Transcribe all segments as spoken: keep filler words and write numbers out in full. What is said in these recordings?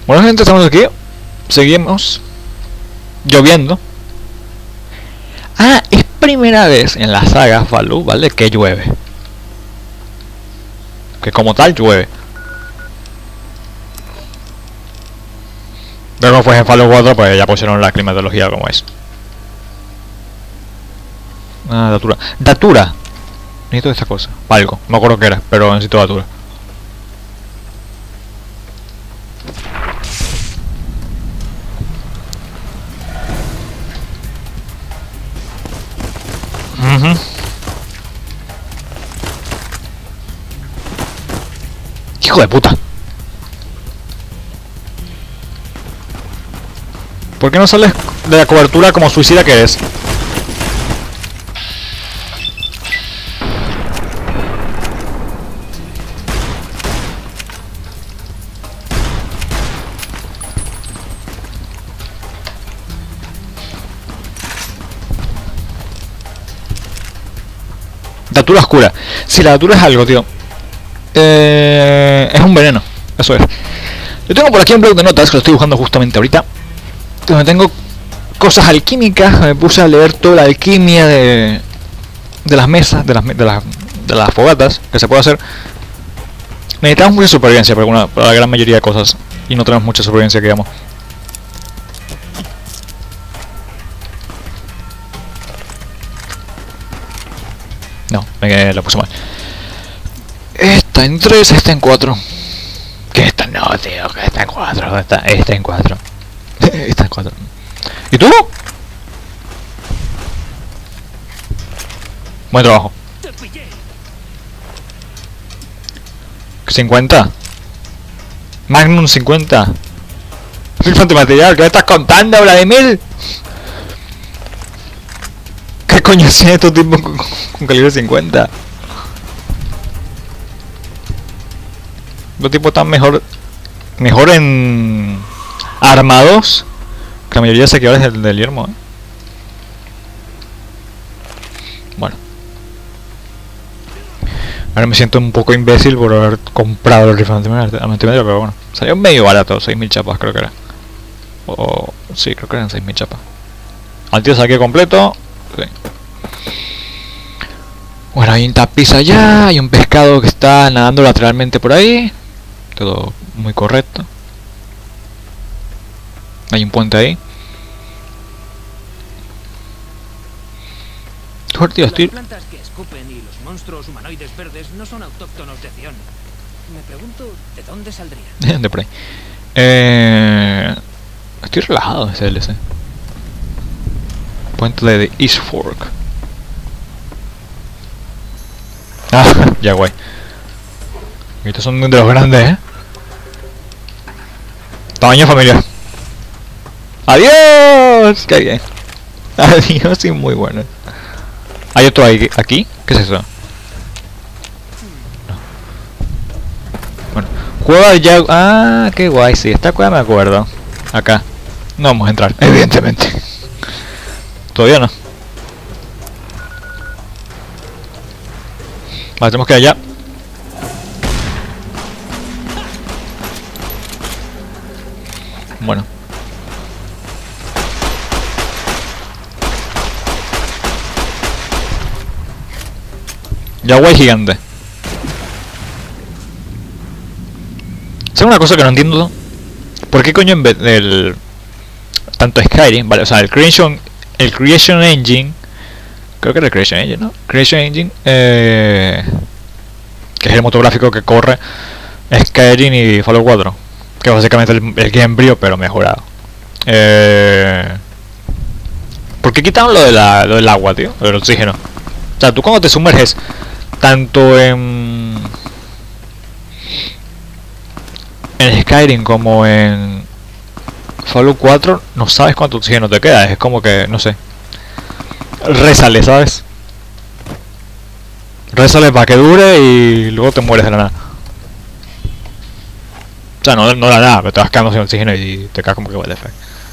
Bueno, gente, estamos aquí. Seguimos lloviendo. Ah, es primera vez en la saga Fallout, ¿vale? Que llueve. Que como tal llueve. Pero no fue en Fallout cuatro, pues ya pusieron la climatología como es. Ah, datura. Datura. Necesito esta cosa. Algo. No me acuerdo qué era, pero necesito datura. Uh-huh. Hijo de puta. ¿Por qué no sales de la cobertura como suicida que eres? Datura oscura. Si la datura es algo, tío. Eh, es un veneno. Eso es. Yo tengo por aquí un blog de notas que lo estoy buscando justamente ahorita. Donde tengo cosas alquímicas. Me puse a leer toda la alquimia de, de las mesas, de las, de, las, de las fogatas que se puede hacer. Necesitamos mucha supervivencia para, alguna, para la gran mayoría de cosas. Y no tenemos mucha supervivencia, que digamos. No, me la puse mal. Esta en tres, esta en cuatro. Que esta no, tío, que esta en cuatro. Esta, esta en cuatro. Esta en cuatro. ¿Y tú? Buen trabajo. cincuenta. Magnum cincuenta. Rifle antimaterial, ¿qué me estás contando, Vladimir? ¿Qué coño es estos tipos con, con calibre cincuenta? Los tipos están mejor mejor en armados que la mayoría de saqueadores del, del yermo, ¿eh? Bueno, ahora me siento un poco imbécil por haber comprado el rifle antimaterial, pero bueno, salió medio barato, seis mil chapas creo que era. O sí, creo que eran seis mil chapas. Al tío saqué completo. Sí. Bueno, hay un tapiz allá, hay un pescado que está nadando lateralmente por ahí. Todo muy correcto. Hay un puente ahí. Tío, estoy... Las plantas que escupen y los monstruos humanoides verdes no son autóctonos de Zion. Me pregunto de dónde saldrían. De por ahí. Eh... Estoy relajado ese D L C. Puente de East Fork. Ah, ya guay. Estos son de los grandes, ¿eh? Tamaño familiar. ¡Adiós! ¡Qué bien! Adiós, sí, muy bueno. ¿Hay otro ahí, aquí? ¿Qué es eso? No. Bueno, cueva ya... Ah, qué guay, sí. Esta cueva me acuerdo. Acá. No vamos a entrar, evidentemente. Todavía no. Vale, tenemos que ir allá. Bueno. Ya guay gigante. Es una cosa que no entiendo. ¿Por qué coño en vez del... tanto Skyrim, vale, o sea, el Creation... el Creation Engine... Creo que era el Creation Engine, ¿no? Creation Engine, eh, que es el motor gráfico que corre Skyrim y Fallout cuatro, que es básicamente el, el Gamebryo pero mejorado. Eh, ¿Por qué quitaron lo, de la, lo del agua, tío? Lo del oxígeno. O sea, tú cuando te sumerges tanto en en Skyrim como en Fallout cuatro, no sabes cuánto oxígeno te queda. Es como que, no sé, rézale, ¿sabes? Rézale para que dure y luego te mueres de la nada. O sea, no, no da nada, pero te vas quedando sin oxígeno y te caes como que vale fe.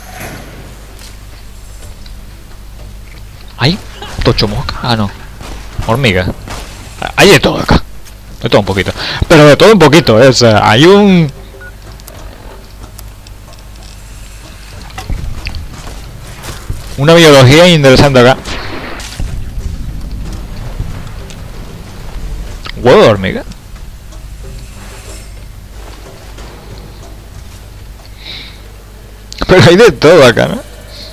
¿Hay tocho mosca? Ah, no. Hormiga. Hay de todo acá. De todo un poquito. Pero de todo un poquito, ¿eh? O sea, hay un... Una biología interesante acá. Huevo de hormiga. Pero hay de todo acá, ¿no?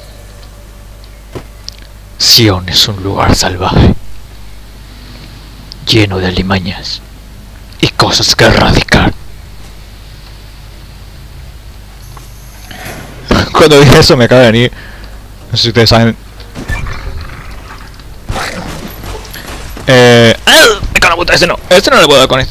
Sion es un lugar salvaje, lleno de alimañas y cosas que erradicar. Cuando dije eso me acaba de venir, no sé si ustedes saben. Eh... ¡Ah! ¡Me cago en la puta! Ese no, ese no le puedo dar con esto.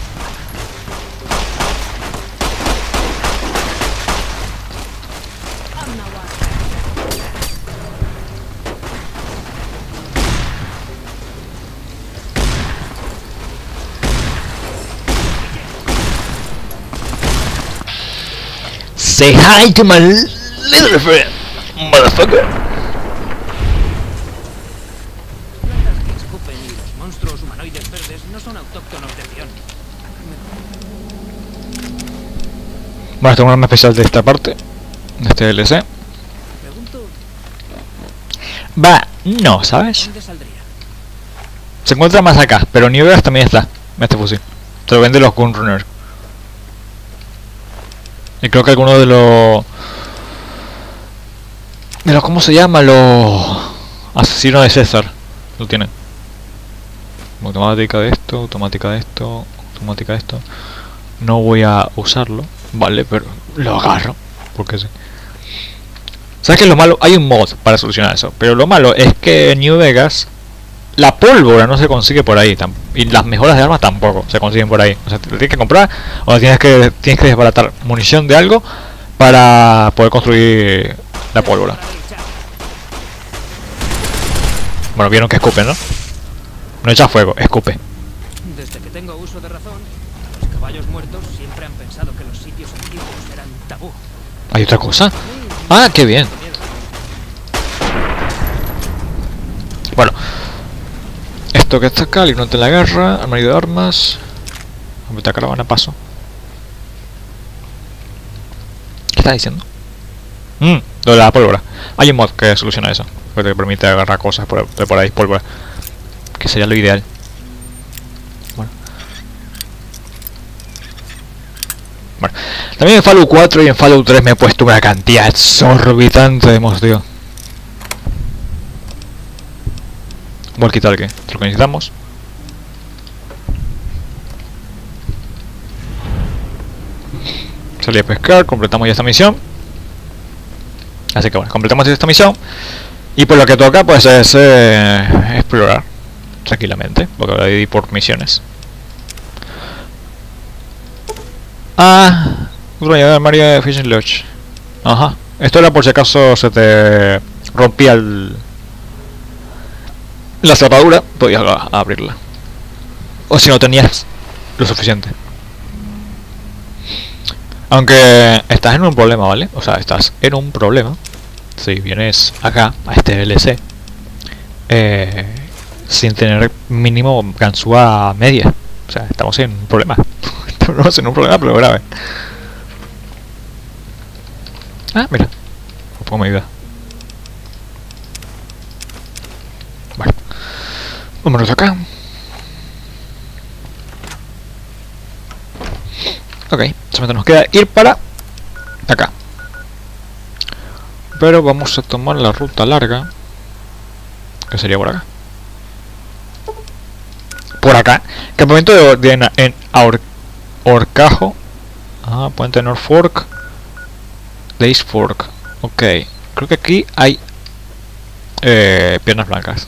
Say hi to my little friend, motherfucker. Plantas que escupen y los monstruos humanoides verdes no son autóctonos de Sion. Bueno, tengo un arma especial de esta parte, de este D L C. Pregunto, Va, no, ¿sabes? ¿dónde saldría? Se encuentra más acá, pero New Vegas también está, este fusil. Te lo venden los Gunrunners. Y creo que alguno de los... De los... ¿Cómo se llama? Los... Asesinos de César. Lo tienen. Automática de esto, automática de esto, automática de esto. No voy a usarlo. Vale, pero lo agarro. Porque sí. ¿Sabes qué es lo malo? Hay un mod para solucionar eso. Pero lo malo es que en New Vegas la pólvora no se consigue por ahí. Y las mejoras de armas tampoco se consiguen por ahí. O sea, te lo tienes que comprar o tienes que, tienes que desbaratar munición de algo para poder construir la pólvora. Bueno, vieron que escupe, ¿no? No echa fuego, escupe. Desde que tengo uso de razón, los caballos muertos siempre han pensado que los sitios antiguos eran tabú. ¿Hay otra cosa? Ah, qué bien. Bueno, esto que está acá, librante de la guerra, armario de armas. Esta caravana, paso. ¿Qué está diciendo? Mmm, lo de la pólvora. Hay un mod que soluciona eso, que te permite agarrar cosas por, de por ahí, pólvora. Que sería lo ideal. Bueno. Bueno. También en Fallout cuatro y en Fallout tres me he puesto una cantidad exorbitante de mods, tío. Walkie talkie, lo que necesitamos. Salí a pescar, completamos ya esta misión. Así que bueno, completamos esta misión. Y por lo que toca pues es eh, explorar tranquilamente, porque voy a dividir por misiones. Ah, otro añadido de Mario de Fishing Lodge. Ajá, esto era por si acaso se te rompía el... la cerradura, podías abrirla. O si no tenías lo suficiente. Aunque estás en un problema, ¿vale? O sea, estás en un problema. Si vienes acá, a este D L C, eh, sin tener mínimo ganzúa media. O sea, estamos en un problema. Estamos en un problema, pero grave. Ah, mira. Un poco me ayuda. Vale. Vámonos acá. Ok, solamente nos queda ir para acá. Pero vamos a tomar la ruta larga, que sería por acá. Por acá. Campamento de, de en, en Or, Orcajo. Ah, puente de North Fork. De East Fork. Ok. Creo que aquí hay eh, piernas blancas.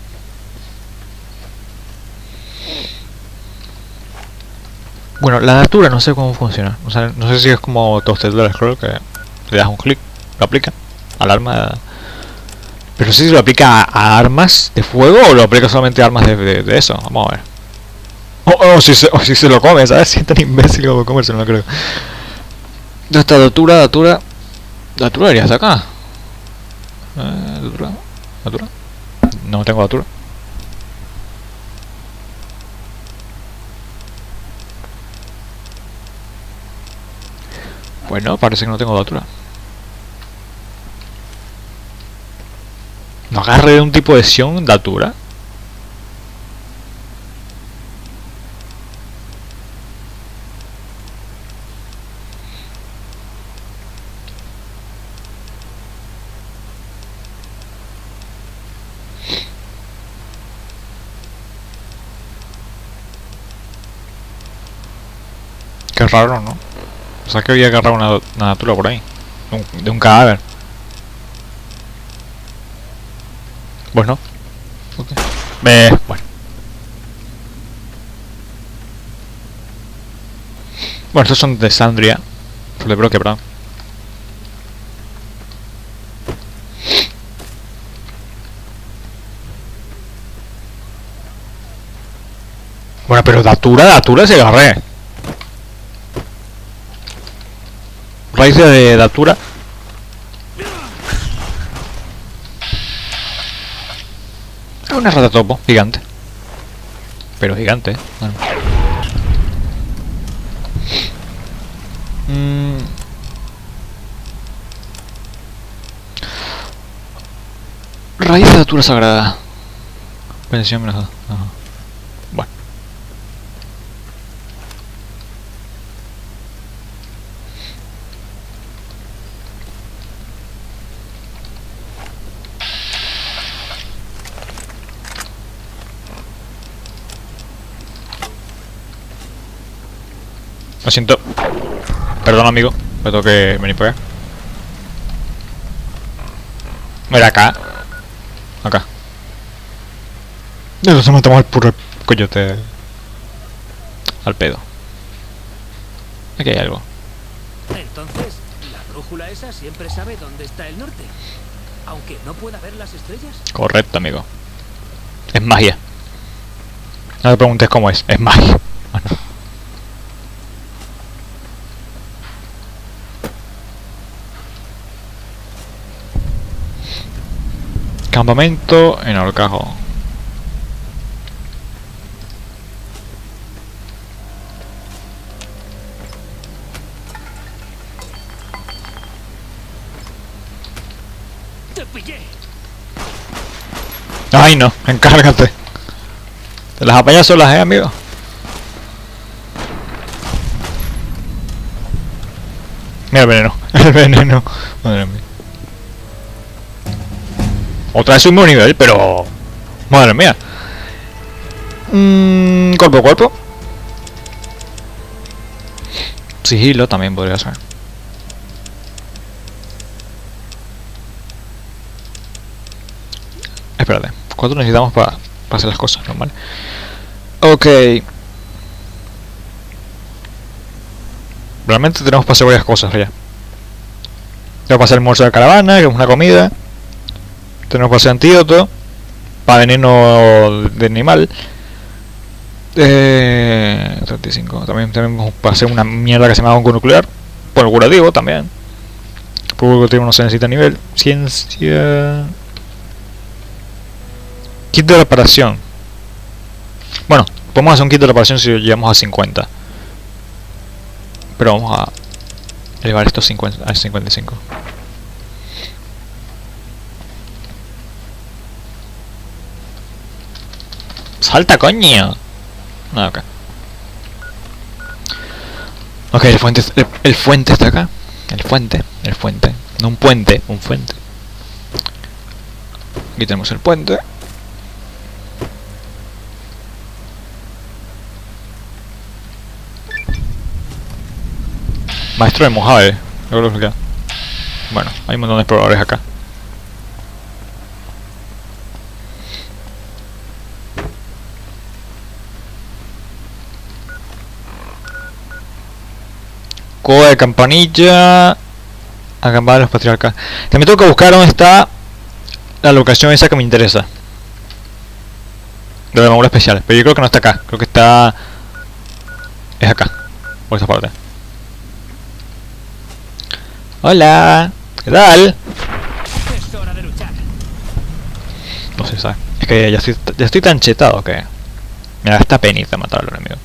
Bueno, la altura no sé cómo funciona. O sea, no sé si es como Toasted del Scroll, que le das un clic, lo aplica al arma. Pero no sé si lo aplica a, a armas de fuego o lo aplica solamente a armas de, de, de eso. Vamos a ver. O oh, oh, si, o si se lo come, ¿sabes? Si es tan imbécil como comerse, no lo creo. ¿Dónde está la altura? La altura. La altura debería estar acá. Eh, altura. ¿Altura? No tengo altura. Pues no, parece que no tengo la altura. No agarré un tipo de Sion Datura. Qué raro, ¿no? O sea que había agarrado una, una Datura por ahí. De un, de un cadáver. Bueno. Okay. Eh, bueno. Bueno, estos son de Sandria. De bloque, perdón. Bueno, pero Datura, Datura se agarré. Raíz de Datura. Es una rata topo, gigante. Pero gigante, ¿eh? Bueno. Mm. Raíz de Datura sagrada. Pensión menos dos. Ajá. Bueno. Lo siento. Perdón, amigo. Me tengo que venir por acá. Mira, acá. Acá. Ya nos matamos al puro coyote. Al pedo. Aquí hay algo. Entonces, la brújula esa siempre sabe dónde está el norte. Aunque no pueda ver las estrellas. Correcto, amigo. Es magia. No te preguntes cómo es. Es magia. Bueno. Campamento en Orcajo. ¡Te pillé! Ay, no, encárgate. Te las apañas solas, eh, amigo. Mira el veneno. El veneno. Madre mía. Otra vez un mismo nivel, pero... Madre mía. Mm, cuerpo a cuerpo. Sigilo también podría ser. Espérate. ¿Cuánto necesitamos para pa hacer las cosas normales? Ok. Realmente tenemos para hacer varias cosas ya. Tenemos para hacer el almuerzo de caravana, que es una comida. Tenemos para hacer antídoto. Para veneno de animal. Eh, treinta y cinco. También tenemos para hacer una mierda que se llama onco nuclear. Por el curativo también. Por el curativo no se necesita nivel. Ciencia. Kit de reparación. Bueno, podemos hacer un kit de reparación si llegamos a cincuenta. Pero vamos a elevar estos cincuenta a cincuenta y cinco. ¡Salta, coño! Ah, ok. Ok, el fuente, el, el fuente está acá. El fuente, el fuente. No un puente, un fuente. Aquí tenemos el puente. Maestro de Mojave. Bueno, hay un montón de exploradores acá. Cueva de Campanilla. Acampada de los patriarcas. También tengo que buscar dónde está la locación esa que me interesa. De la armadura especial. Pero yo creo que no está acá. Creo que está... Es acá. Por esa parte. Hola. ¿Qué tal? Es hora de luchar. No sé, ¿sabes? Es que ya estoy, ya estoy tan chetado que... Me da esta penita matar al enemigo.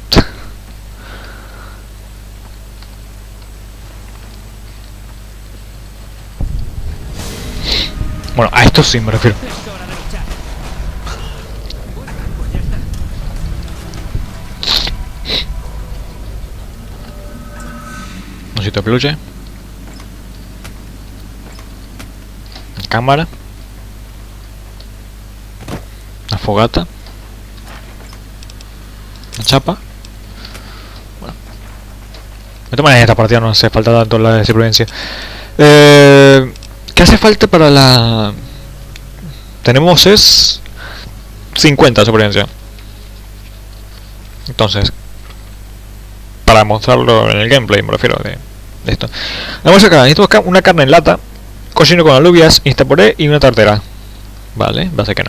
Bueno, a esto sí me refiero. Es hora de de peluche. Cámara. Una fogata. Una chapa. Bueno. De todas maneras, en esta partida no hace falta tanto la de supervivencia. Eh, ¿Qué hace falta para la...? Tenemos es... cincuenta de supervivencia. Entonces... para mostrarlo en el gameplay, me refiero de, de esto. Vamos acá, necesito buscar una carne en lata, cochino con alubias, instapuré y una tartera. Vale, va a ser que no.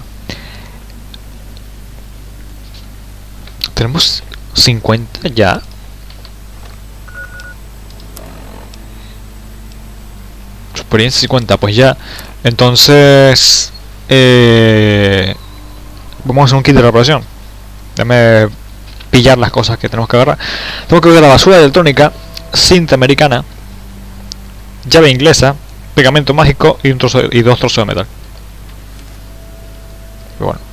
Tenemos cincuenta ya. Experiencia cincuenta, pues ya. Entonces... Eh, vamos a hacer un kit de reparación. Déjame pillar las cosas que tenemos que agarrar. Tengo que ver la basura electrónica, cinta americana, llave inglesa, pegamento mágico y un trozo de, y dos trozos de metal. Pero bueno,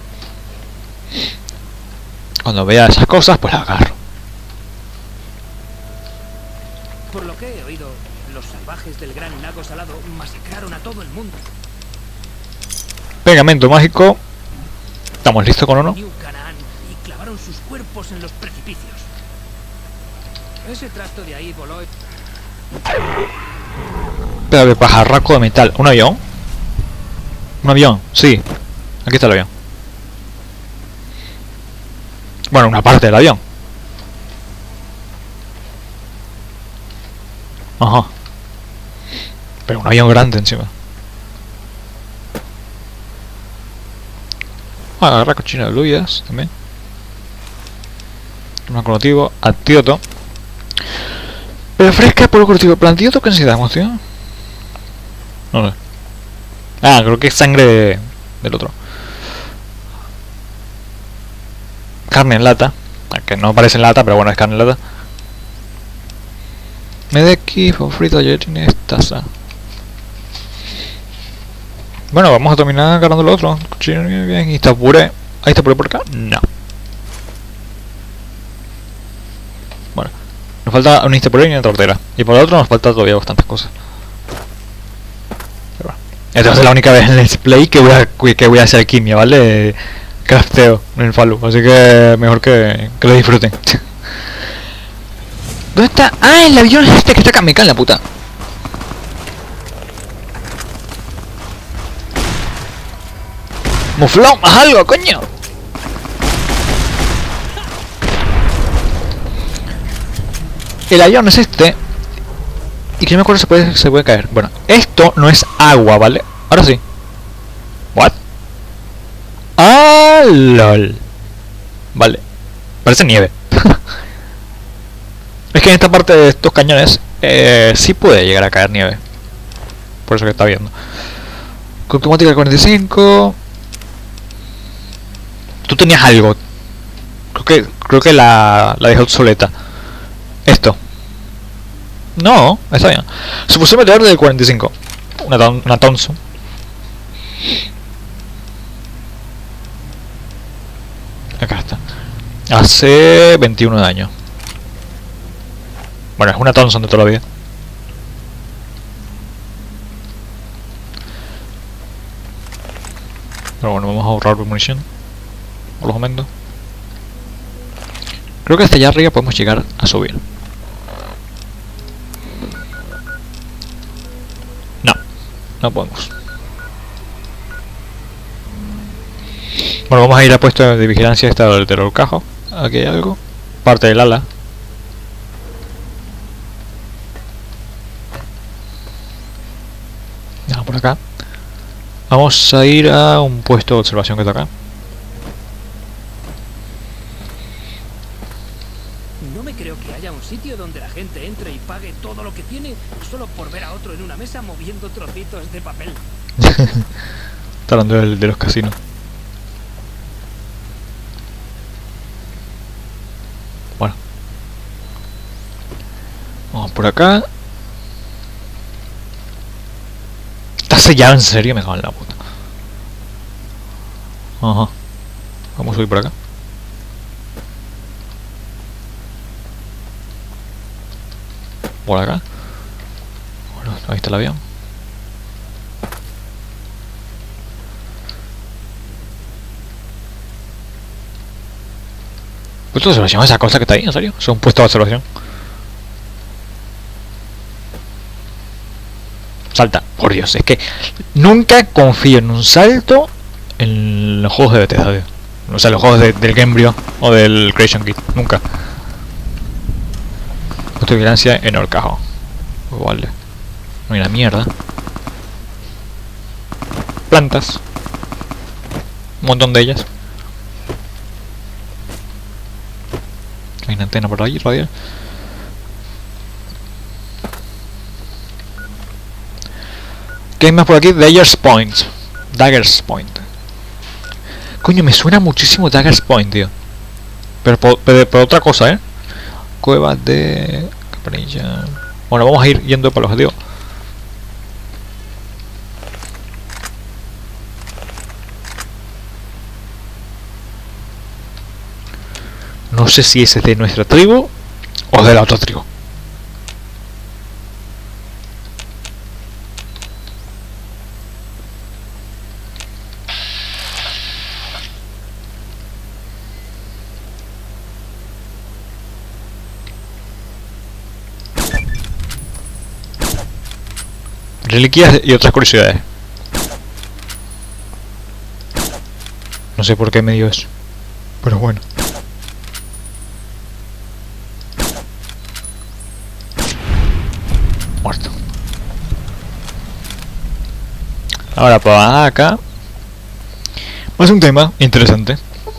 cuando vea esas cosas, pues las agarro. Por lo que he oído, los salvajes del Gran Lago Salado masacraron a todo el mundo. Pegamento mágico. ¿Estamos listos con uno? New Canaan y clavaron sus cuerpos en los precipicios. Ese trasto de ahí voló. Pero de pajarraco de metal. ¿Un avión? Un avión, sí. Aquí está el avión. Bueno, una parte del avión. Ajá. Pero un avión grande encima. Ah, agarra cochino de alubias también. Un curativo, antídoto. Pero fresca por curativo. ¿Pero antídoto qué necesitamos, tío? No sé. Ah, creo que es sangre de, del otro. Carne en lata. Que no parece en lata, pero bueno, es carne en lata. Medeki, frito, tallarines, taza. Bueno, vamos a terminar agarrando lo otro. Bien, y está puré. Ahí está puré por acá. No. Bueno, nos falta un instapuré y una tortera. Y por el otro nos falta todavía bastantes cosas. Pero bueno, esta va a ser la única vez en el display que voy a, que voy a hacer alquimia, ¿vale? Crafteo en el Falu. Así que mejor que, que lo disfruten. ¿Dónde está? Ah, el avión es este que está acá. Me cae en la puta. ¡Muflón! ¡Haz algo, coño! El avión es este. Y que no me acuerdo si se puede, se puede caer. Bueno, esto no es agua, ¿vale? Ahora sí. ¿What? ¡Ah, lol! Vale. Parece nieve. Es que en esta parte de estos cañones eh, sí puede llegar a caer nieve. Por eso que está viendo. Con automática cuarenta y cinco. Tú tenías algo. Creo que creo que la, la dejé obsoleta. Esto. No, está bien. Supuse meteor del cuarenta y cinco. Una, ton, una Thompson. Acá está. Hace veintiuno de años. Bueno, es una Thompson de toda la vida. Pero bueno, vamos a ahorrar munición. Por los momentos. Creo que hasta allá arriba podemos llegar a subir. No, no podemos. Bueno, vamos a ir a puesto de vigilancia esta del terrorcajo. Aquí hay algo. Parte del ala. Ya, por acá. Vamos a ir a un puesto de observación que está acá. No me creo que haya un sitio donde la gente entre y pague todo lo que tiene solo por ver a otro en una mesa moviendo trocitos de papel. Está hablando de, de los casinos. Bueno. Vamos por acá. ¿Está sellado en serio? Me cago en la puta. Ajá. Vamos a subir por acá. Por acá. ahí está el avión. ¿Puesto de observación? ¿Esa cosa que está ahí? ¿En serio? ¿Es un puesto de observación? Salta, por Dios, es que nunca confío en un salto en los juegos de Bethesda, tío. O sea, los juegos de, del Gamebryo o del Creation Kit, nunca. Puesto de vigilancia en el cajón. Pues vale. No hay una mierda. Plantas. Un montón de ellas. Hay una antena por ahí, radial. ¿Qué hay más por aquí? Daggers Point. Daggers Point. Coño, me suena muchísimo Daggers Point, tío. Pero por, pero por otra cosa, ¿eh? Cuevas de... Capranilla. Bueno, vamos a ir yendo para el objetivo. No sé si ese es de nuestra tribu o de la otra tribu. Reliquias y otras curiosidades. No sé por qué me dio eso, pero bueno. Muerto. Ahora para acá. Es un tema interesante.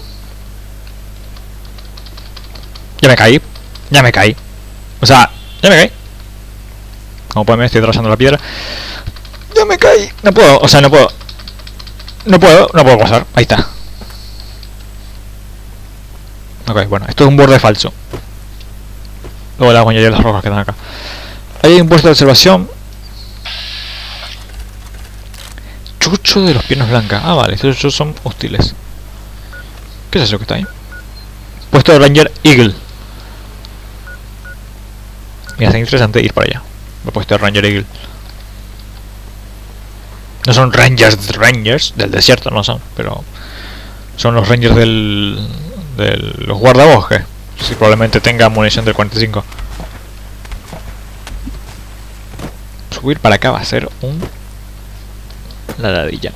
Ya me caí. Ya me caí. O sea, ya me caí. Como pueden ver, estoy atravesando la piedra. Ya me caí. No puedo, o sea, no puedo. No puedo, no puedo pasar. Ahí está. Ok, bueno, esto es un borde falso. Luego le voy a añadir las rocas que están acá. Ahí hay un puesto de observación. Chucho de los piernas blancas. Ah, vale, estos chuchos son hostiles. ¿Qué es eso que está ahí? Puesto de Ranger Eagle. Me hace interesante ir para allá. Me he puesto de Ranger Eagle. No son Rangers Rangers del desierto, no son, pero son los Rangers del, del los guardabosques. Si probablemente tenga munición del cuarenta y cinco. Subir para acá va a ser un la ladilla.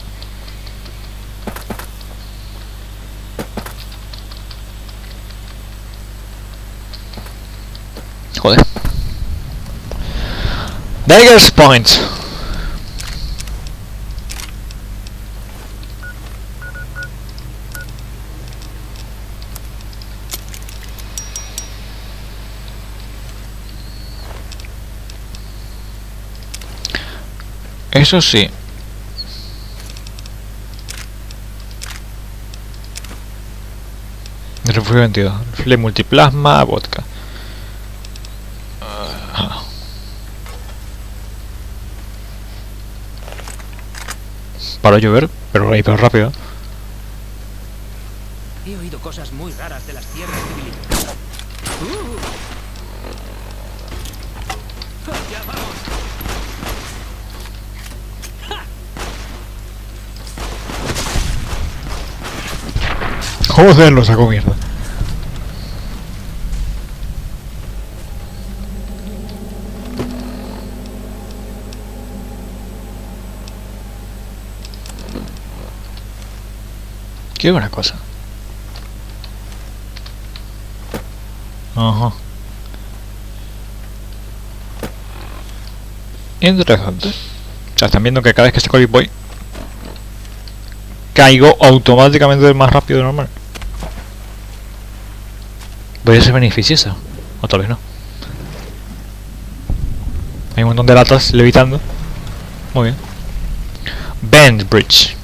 Joder. Daggers Point. Eso sí. Refugio veintidós. Rifle multiplasma, vodka. Uh, para llover, pero ahí pero rápido. He oído cosas muy raras de las tierras civilizadas. Uh. ¡Ya vamos! Joder, lo saco mierda. Qué buena cosa. Ajá. Interesante. O sea, están viendo que cada vez que saco el boy caigo automáticamente más rápido de normal. ¿Voy a ser beneficioso? O tal vez no. Hay un montón de latas levitando. Muy bien. Bend Bridge.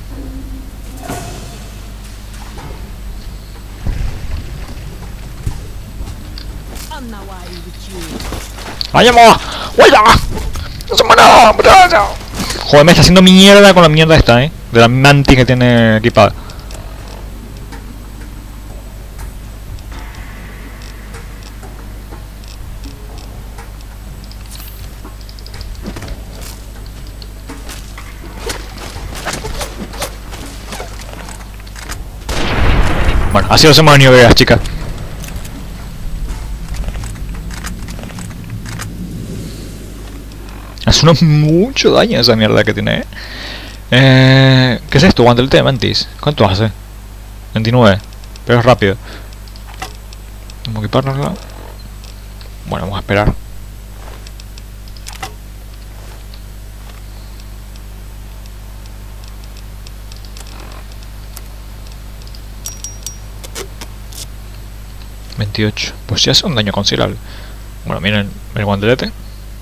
¡Vayamos! ¡Huella! ¡No se muera! Joder, me está haciendo mierda con la mierda esta, eh. De la mantis que tiene equipada. Así lo hacemos en New Vegas, chicas. Hace uno mucho daño esa mierda que tiene, ¿eh? Eh, ¿Qué es esto? Guantelete de mantis. ¿Cuánto hace? veintinueve. Pero es rápido. Vamos a equipárnosla. Bueno, vamos a esperar. veintiocho. Pues ya hace un daño considerable. Bueno, miren el guantelete.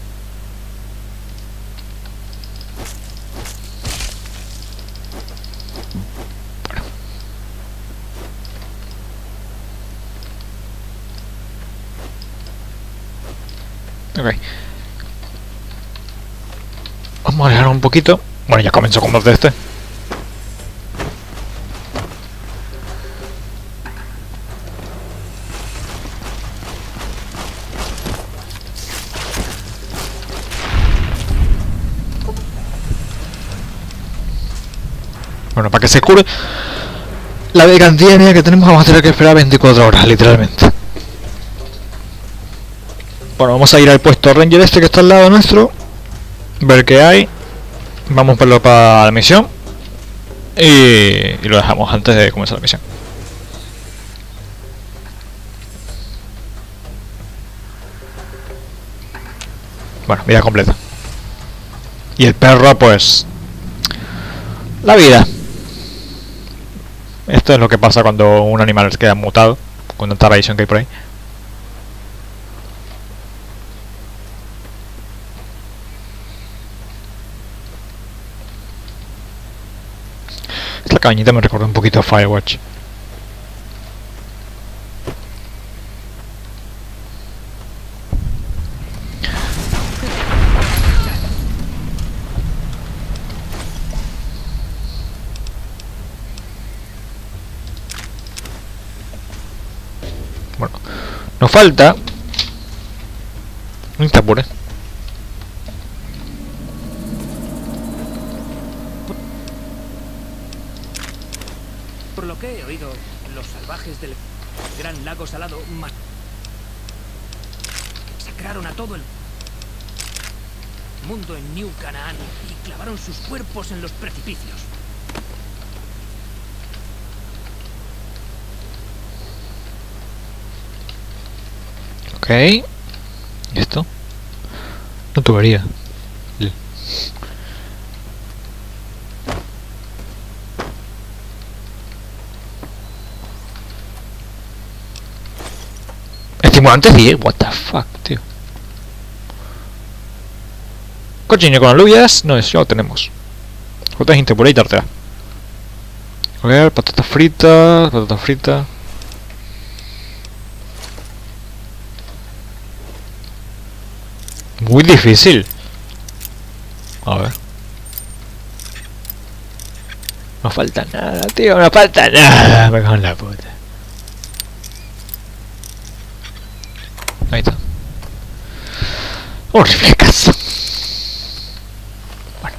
Ok. Vamos a alejar un poquito. Bueno, ya comenzó con combate este. Bueno, para que se cure la cantidad de mía que tenemos, vamos a tener que esperar veinticuatro horas, literalmente. Bueno, vamos a ir al puesto Ranger este que está al lado nuestro. Ver qué hay. Vamos a verlo para la misión. Y, y lo dejamos antes de comenzar la misión. Bueno, vida completa. Y el perro, pues... la vida. Esto es lo que pasa cuando un animal queda mutado. Con tanta radiación que hay por ahí. Esta cabañita me recuerda un poquito a Firewatch. Bueno, nos falta... no te apures. Por lo que he oído, los salvajes del Gran Lago Salado masacraron a todo el mundo en New Canaan y clavaron sus cuerpos en los precipicios. Ok. ¿Y esto? No tubería. Estimulante diez, what the fuck, tío. Cochino con alubias, no, eso ya lo tenemos. Frutas intemperadas y tartera. A ver, patatas fritas, patatas fritas. Muy difícil. A ver. No falta nada, tío, no falta nada. Me cago en la puta. Ahí está. Horrible casa. Bueno.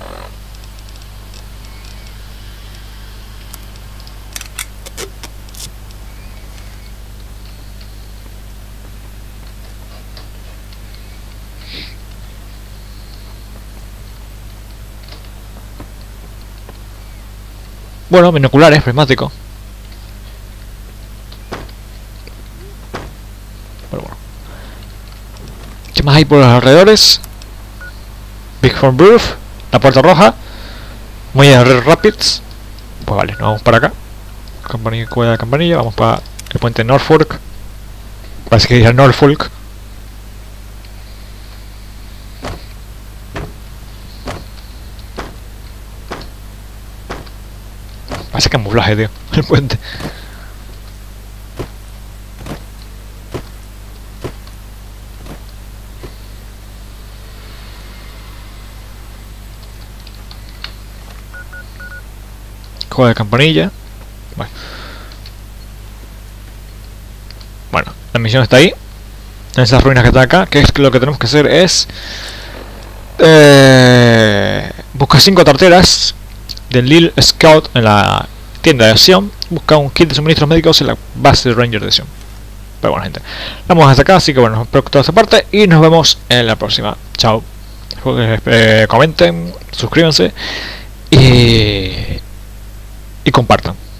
Bueno, binoculares, prismático. Bueno, bueno. ¿Qué más hay por los alrededores? Big Horn Roof, la puerta roja, muelle de Red Rapids. Pues vale, nos vamos para acá. Campanilla, cueva de campanilla, vamos para el puente Norfolk. Parece que dice Norfolk. Parece camuflaje, tío, el puente. Juego de campanilla. Bueno. Bueno, la misión está ahí. En esas ruinas que están acá. Que es que lo que tenemos que hacer es eh, buscar cinco tarteras del Lil Scout en la tienda de acción. buscar un kit de suministros médicos en la base de Ranger de Sion. Pero bueno, gente, vamos hasta acá, así que bueno, espero que toda esta parte y nos vemos en la próxima. Chao. Eh, comenten, suscríbanse y, y compartan.